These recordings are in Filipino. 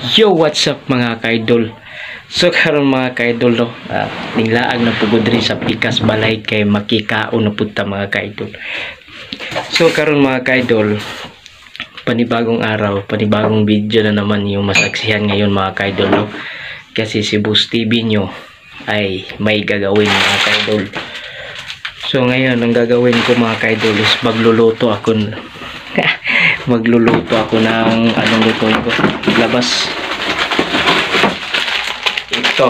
Yo, what's up mga kaidol? So karon mga kaidol no, ninglaag na pugod rin sa pikas balay kay makikaon na punta mga kaidol. So karon mga kaidol, panibagong araw, panibagong video na naman yung masaksihan ngayon mga kaidol no. Kasi si Boss TV nyo ay may gagawin mga kaidol. So ngayon ang gagawin ko mga kaidol is magluluto ako ng anong lutuin ko, labas ito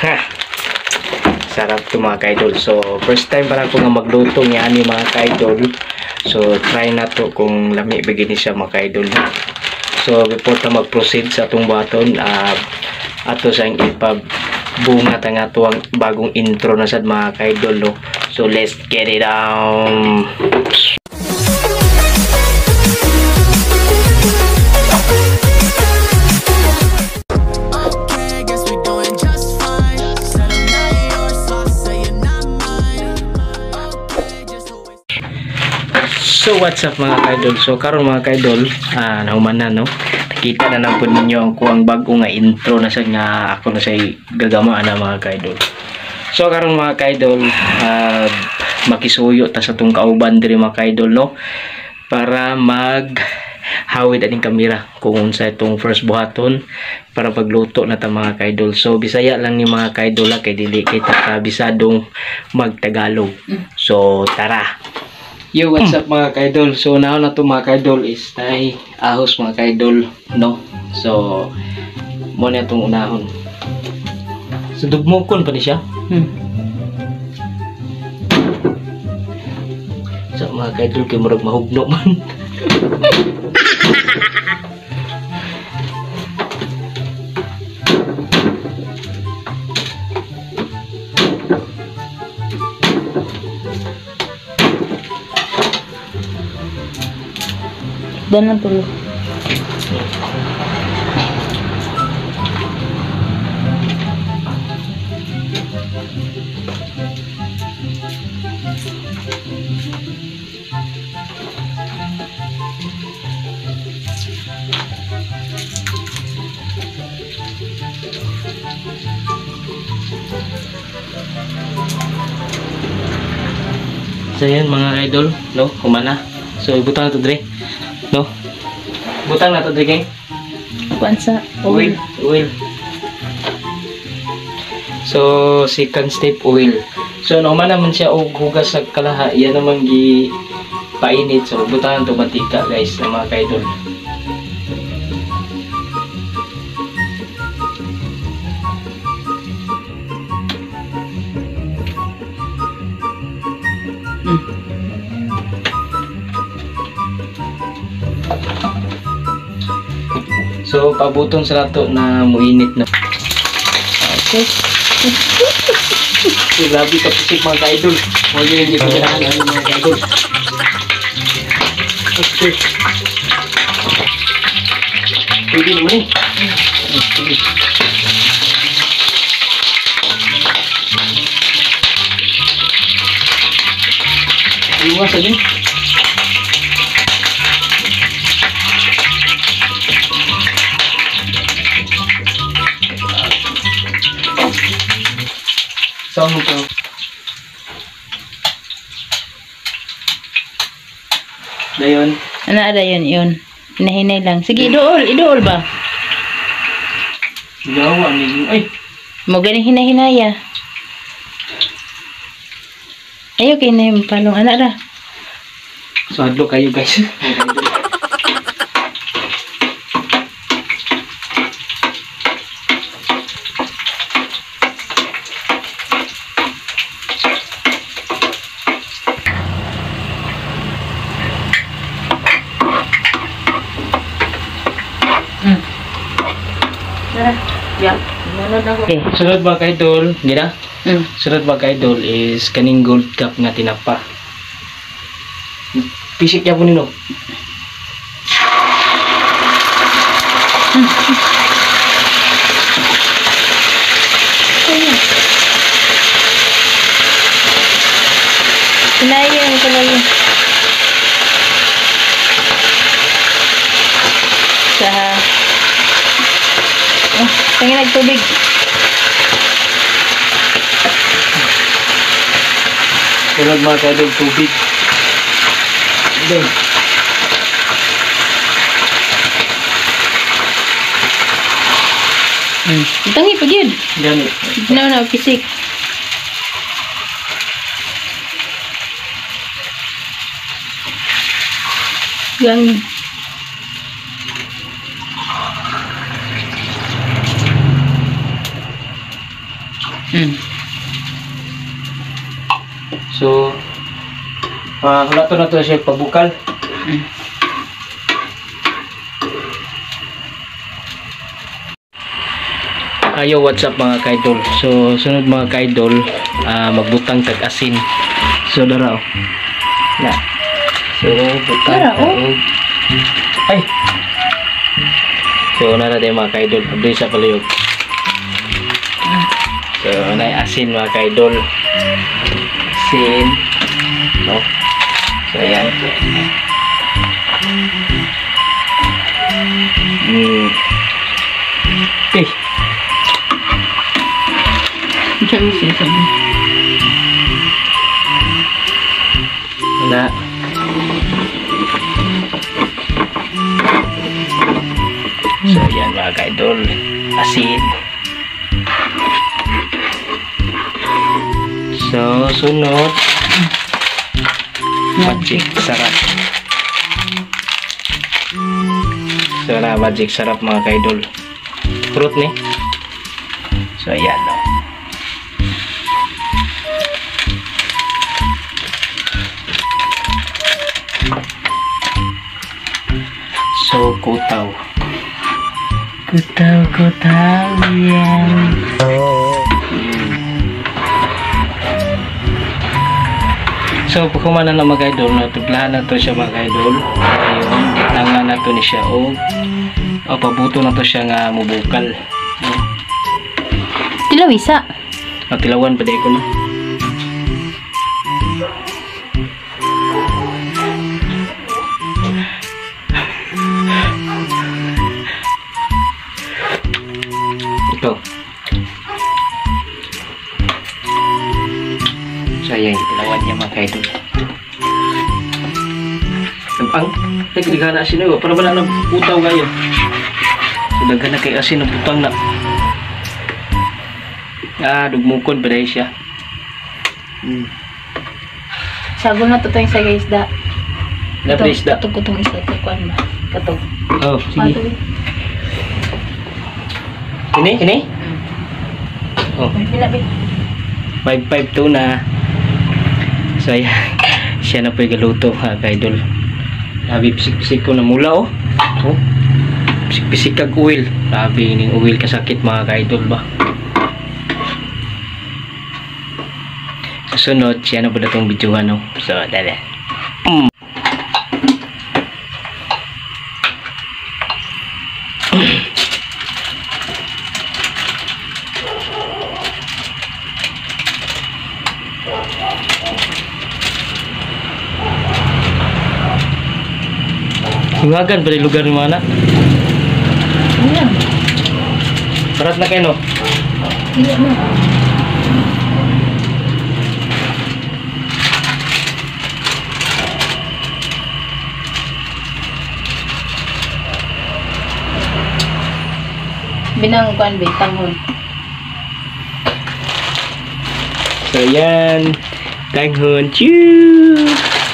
sarap to mga kaidol. So first time para ko nga magluto nga ni mga kaidol, so try na to kung lami begini siya mga kaidol. So before ta mag proceed sa atong baton, ato sang ipabunga ta nga tuwang bagong intro na sad mga kaidol no. So let's get it on. So what's up mga kaidol? So karon mga kaidol, nahuman na no. Nakita na lang po ninyo ang kuang bago nga intro na sa nga ako na say gagama na mga kaidol. So karon mga kaidol, makisuyo ta sa tong kauban diri mga kaidol no, para mag hawid aning kamera kung unsa itong first buhaton para pagluto na ta mga kaidol. So Bisaya lang ni mga kaidol kay dili kita ka bisadong magtagalog. So tara. Yo, what's up mga kaidol? So now na to mga kaidol is tay ahos mga kaidol no. So mo na itong unahon. So dugmokon pa ni siya. So mga kaidol kay murag mahugno man. Dan lang tulo. So yan mga idol no, kumana. So ibutang na to dire no, butang na to dire kay Pansa oil. So second step oil. So naman naman siya og hugas sa kalaha, yan naman gi painit. So butang to mantika guys na mga kaidol. So pabuton sa lato na muinit na. Okay. Grabe ka pisik mga kaidol. Mo yung hindi ko ganahan mga kaidol. Okay. Pwede naman eh. Iwas aja. Sama ko. Dayon. Ano ada yun? Hinahinay lang. Sige, idool ba? Gawa ni. Ay. Mo ganing hinahinaya. Ayo kay na yung palong anak ra. So adlo kayo guys. Okay. Sunod mga kaidol, gina? Sunod mga kaidol is kaning gold cup nga tinapa. Pisik niya po nino. Kalayan. Sa Tingin nagtubig. Sunod mga kaidol, tubig. Doon. Tangi pag yun. Ganit. No, pisik. Gang. So, wala to na to siya pabukal. Ayo, what's up mga kaidol? So, sunod mga kaidol, magbutang tag-asin. So, dara oh. Na. So, butang Dara, oh. Ay! So, nara tayo mga kaidol. Pabili sa paluyog. So, na asin mga kaidol. Asin. No? So, ayan. Okay. Diyan siya sabi. Na. So, ayan mga kaidol. Asin. So, sunod. Magic sarap. So, na magic sarap mga kaidol. Fruit ni. So, ayan no. So, kutaw. Kutaw yan. So, pagkumana na mga idol, no, tuglahan na to siya mga idol. Ayun, tangan na to ni siya o pabuto na to siya nga mubukal. No? Tilawisa. Tilawan pa di ko no. Ito. Sayang tilawan niya mga kaidol. Ang nagligana na asin na para ba na putaw kayo. Daghan na kay asin na putang na. Dugmukon pa dahil siya. Sago na to tayong sa isda. Na isda. Katog isda. Kuan ba? Katog. Oh, sige. Ini? Oh. 552 na. So, ayan. Siya na po yung galuto, mga kaidol. Labi, pisik-pisik ko na mula, oh. Oh. Pisik-pisik kag oil. Labi, yung oil kasakit, mga kaidol ba. Sunod, siya na po na itong videohan, oh. So, dali. Hungagan pada lugar ni mana? Ayan. Berat na kayo no? Hindi mo. Binang kuan tanghon. So yan, tanghon. Choo!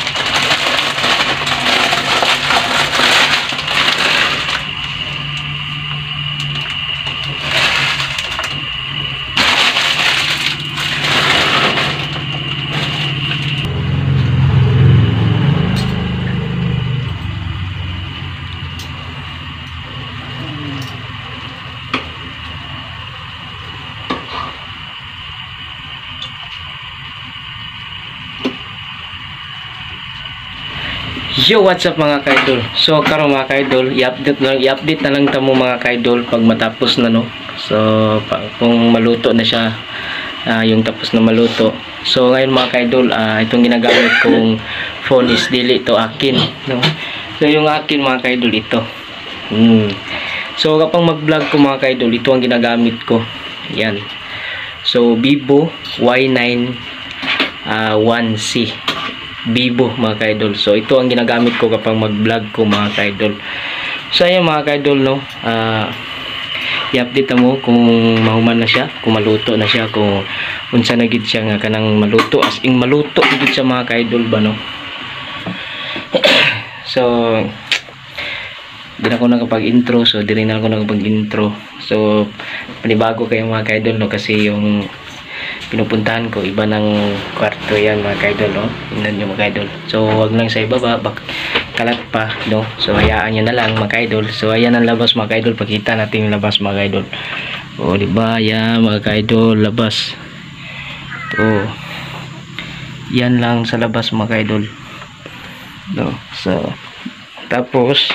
Yo, what's up mga kaidol? So, karon mga kaidol, i-update na lang tamo mga kaidol pag matapos na no. So, kung maluto na siya, yung tapos na maluto. So, ngayon mga kaidol, itong ginagamit kong phone is dili ito akin, no. So, yung akin mga kaidol ito. So kapag mag-vlog ko mga ka-idol, ito ang ginagamit ko. Yan. So Vivo Y9 1C. Vivo mga ka-idol. So ito ang ginagamit ko kapag mag-vlog ko mga ka-idol. So ayan mga ka-idol, no. I-update mo kung mahuman na siya, kung maluto na siya, kung unsa na gid siya nga kanang maluto, as in maluto gid siya mga ka-idol ba, no. So di na ako nakapag-intro, so di rin ako nakapag-intro. So panibago kayo mga ka-idol, no, kasi yung pinupuntahan ko iba ng kwarto yan mga ka-idol, no. Tingnan nyo mga ka-idol. So wag lang sa ibaba, kalat pa, no. So hayaan nyo na lang mga ka-idol. So ayan ang labas mga ka-idol, pakita natin yung labas mga ka-idol. O diba, yan mga ka-idol, labas. O yan lang sa labas mga ka-idol, no. So tapos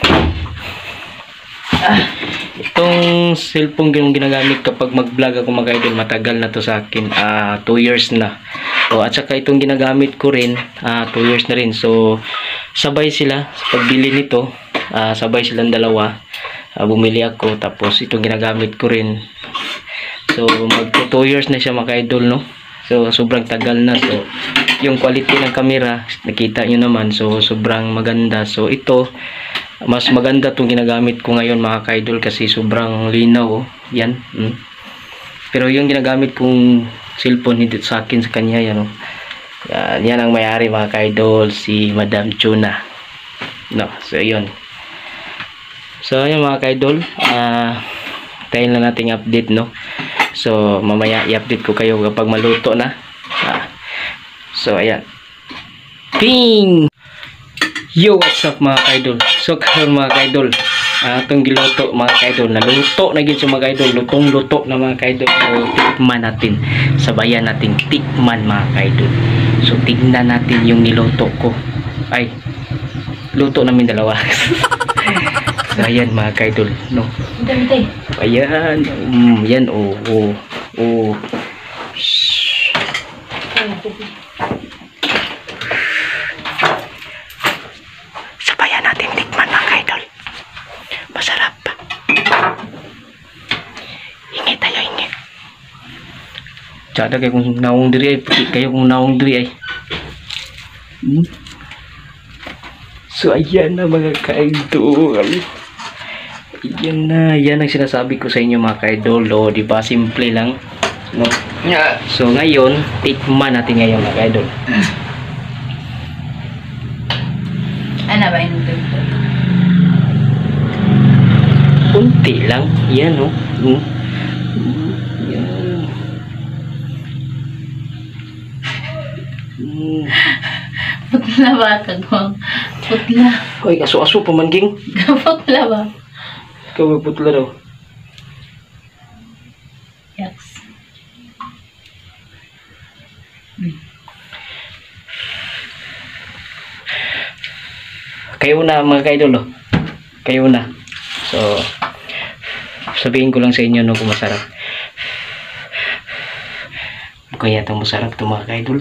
itong cellphone yung ginagamit kapag mag-vlog ako mga ka-idol, matagal na to sa akin, 2 years na. So at saka itong ginagamit ko rin 2 years na rin. So sabay sila sa pagbili nito, sabay silang dalawa. Bumili ako, tapos itong ginagamit ko rin. So mag 2 years na siya mga ka-idol, no. So sobrang tagal na. So yung quality ng camera nakita nyo naman, so sobrang maganda. So ito mas maganda itong ginagamit ko ngayon mga ka-idol, kasi sobrang linaw, oh. Yan. Pero yung ginagamit kong cellphone hindi sa akin, sa kanya yan, oh. Yan ang may-ari mga ka-idol, si Madam Chuna, no. So yun. So yun mga ka-idol, tayo na nating update, no. So mamaya i-update ko kayo kapag maluto na. So ayan. Ping! Yo, what's up mga ka-idol? So karon mga ka-idol, itong giluto mga ka-idol, naluto na gid sa mga ka-idol, lutong-luto na mga ka-idol. So tikman natin, sabayan natin tikman mga ka-idol. So tignan natin yung niluto ko. Ay, luto namin dalawa. So ayan mga ka-idol, no. Ayan, yan, oh. Sabayan natin tikman mga ka-idol. Masarap pa. Hingi tayo, hingi. Tsada kayo kung naong diri ay. Kayo kung naong diri ay. So ayan na mga ka-idol. Ayan na. Yan ang sinasabi ko sa inyo mga ka-idol. O, diba? Simple lang, no? So ngayon, tikman natin ngayon mga ka-idol. Ano ba yung dito? Kunti lang. Yan, oh. Yan. Putla ba? Kagwang. Putla. Hoy, aso-aso pamangging. Putla ba? Ikaw magputla daw. Yaks. Kayo na mga ka-idol, oh. Kayo na. So sabihin ko lang sa inyo, no, kung masarap. Kaya itong masarap ito mga ka-idol.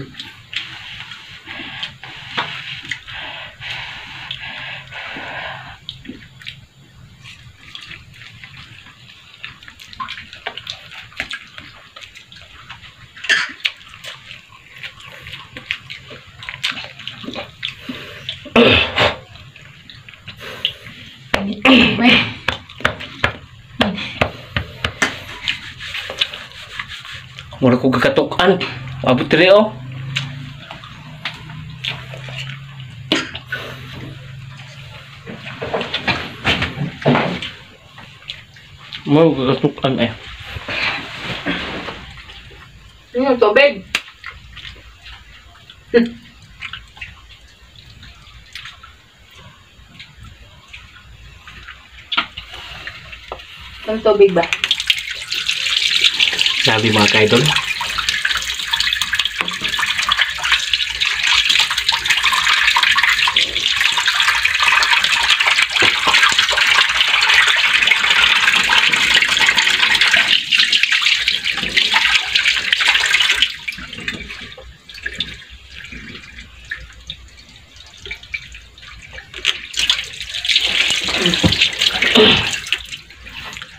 Wala ko gagatukan. Abot rin, oh. Wala ko gagatukan, eh. Yung tubig. Yung tubig ba? Sabi mga ka-idol.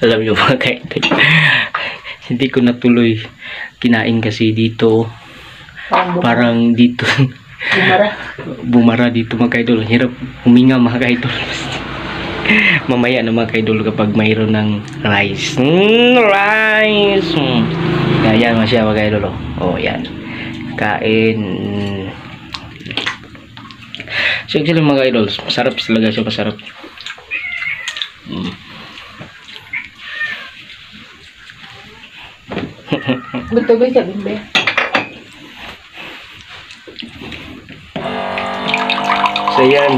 Alam niyo mga ka-idol, hindi ko natuloy kinain kasi dito. Parang dito bumara dito mga ka-idol. Hirap huminga mga ka-idol. Mamaya na mga ka-idol kapag mayroon ng rice. Rice. Yan masya mga ka-idol. Oh, yan. Kain. So actually mga ka-idol, masarap talaga siya, masarap. Betul ba siya, Bimbe? So yan.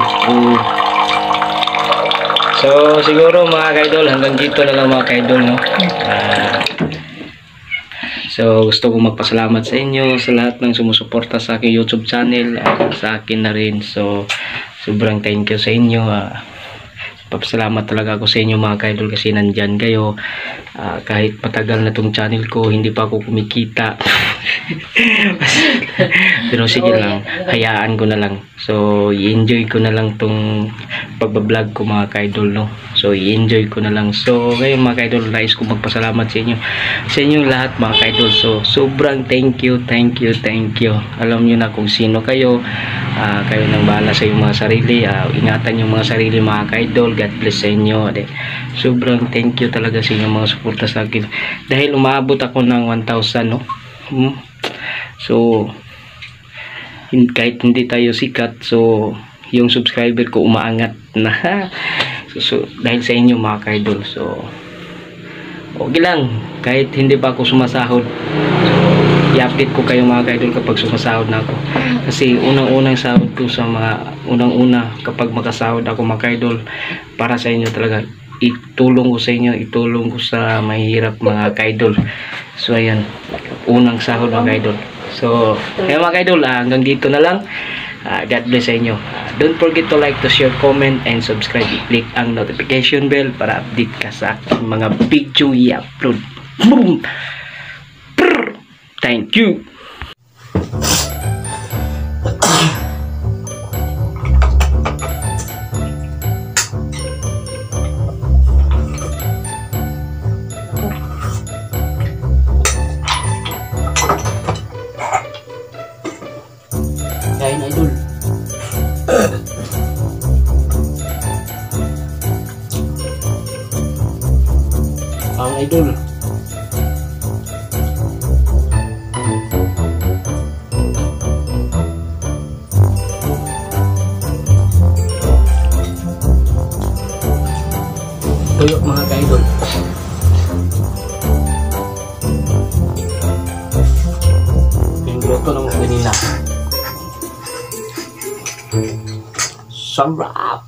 So siguro mga ka-idol, hanggang dito na lang mga ka-idol, no? So gusto kong magpasalamat sa inyo, sa lahat ng sumusuporta sa aking YouTube channel, sa akin na rin. So sobrang thank you sa inyo. Papasalamat talaga ako sa inyo mga ka-idol kasi nandyan kayo. Kahit patagal na tong channel ko, hindi pa ako kumikita. Pero sige lang, hayaan ko na lang. So i-enjoy ko na lang tong pagbablog ko mga ka-idol, no? So i-enjoy ko na lang. So ngayon mga ka-idol, nais ko magpasalamat sa inyo, sa inyong lahat mga ka-idol. So sobrang thank you. Alam nyo na kung sino kayo. Kayo nang bahala sa inyong mga sarili. Ingatan yung mga sarili mga ka-idol. God bless sa inyo. Sobrang thank you talaga sa inyong mga suporta sa akin. Dahil umabot ako ng 1,000, no? So kahit hindi tayo sikat, so yung subscriber ko umaangat na. So dahil sa inyo mga ka-idol. So okay lang, kahit hindi pa ako sumasahod, so i-update ko kayo mga ka-idol kapag sumasahod na ako. Kasi unang-unang sahod ko sa unang-una kapag makasahod ako mga ka-idol, para sa inyo talaga. Itulong ko sa inyo, itulong ko sa mahirap mga ka-idol. So ayan, unang sahod mga ka-idol. So ayan mga ka-idol, hanggang dito na lang. God bless sa inyo. Don't forget to like, to share, comment, and subscribe. I-click ang notification bell para update ka sa aking mga video i-upload. Boom! Thank you. Kain idol. Ang idol. Tuyo mga ka-idol. Yung groto ng kanina. Sarap!